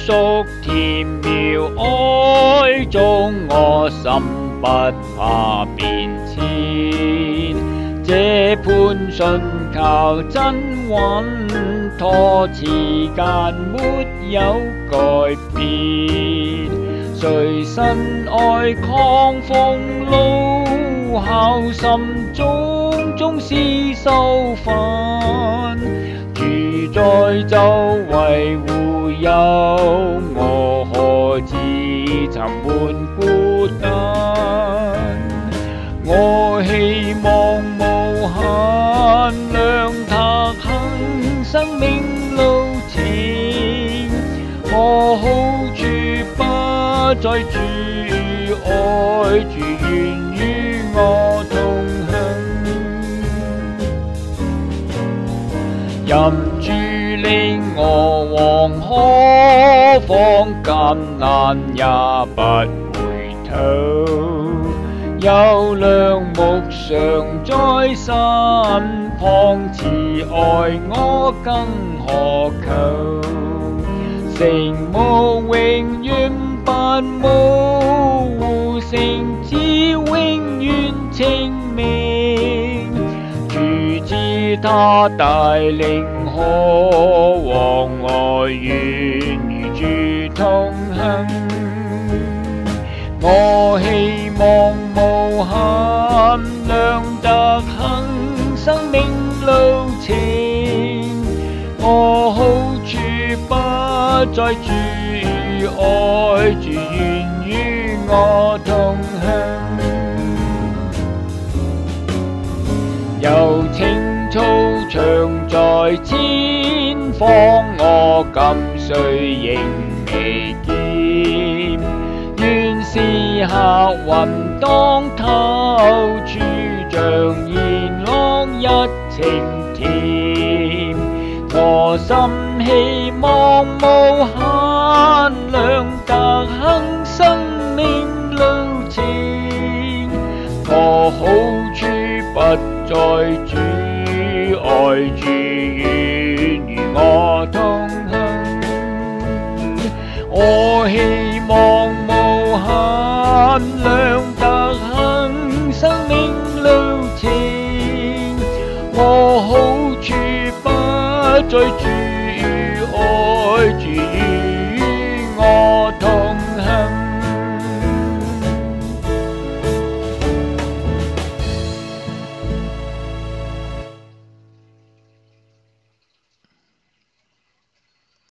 屬甜妙，愛中我心不怕變遷。這盤信靠真穩妥，時間沒有改變。誰身愛抗風怒後，心中總是受煩。主在周圍護佑，我何至沉悶孤單。我希望無限量踏行生命路程，我好處不在主愛，主願與我同行。任主領我往何方，艱難也不回頭。有良牧常在身旁，慈愛我更渴求。聖母永遠不模糊，聖子永遠清明。主知他帶領何往，我願與主同行。我希望無限量特行生命路程，我好處不在主愛，主願與我同行。柔情操場在前方，我今雖仍未見。願是客運當頭，處像煙浪一情甜。我心希望無限量特行生命路程，我好處不在主愛，主願與我同行。我希望無限量特行生命路程，我好處不在主愛，主